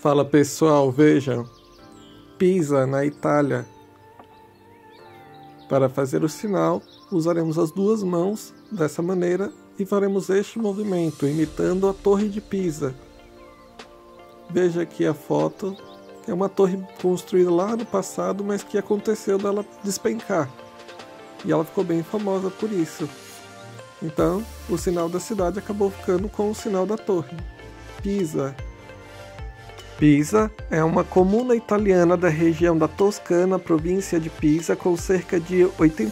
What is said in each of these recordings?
Fala pessoal, vejam, Pisa na Itália. Para fazer o sinal, usaremos as duas mãos dessa maneira e faremos este movimento, imitando a Torre de Pisa. Veja aqui a foto, é uma torre construída lá no passado, mas que aconteceu dela despencar. E ela ficou bem famosa por isso. Então, o sinal da cidade acabou ficando com o sinal da torre. Pisa. Pisa é uma comuna italiana da região da Toscana, província de Pisa, com cerca de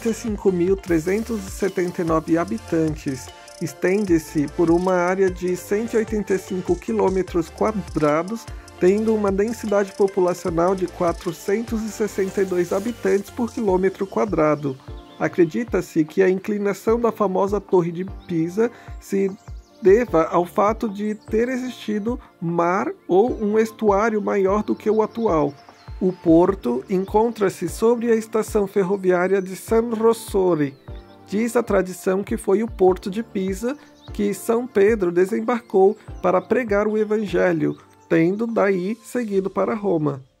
85.379 habitantes. Estende-se por uma área de 185 km², tendo uma densidade populacional de 462 habitantes por quilômetro quadrado. Acredita-se que a inclinação da famosa Torre de Pisa se deva ao fato de ter existido mar ou um estuário maior do que o atual. O porto encontra-se sobre a estação ferroviária de San Rossore. Diz a tradição que foi o porto de Pisa que São Pedro desembarcou para pregar o Evangelho, tendo daí seguido para Roma.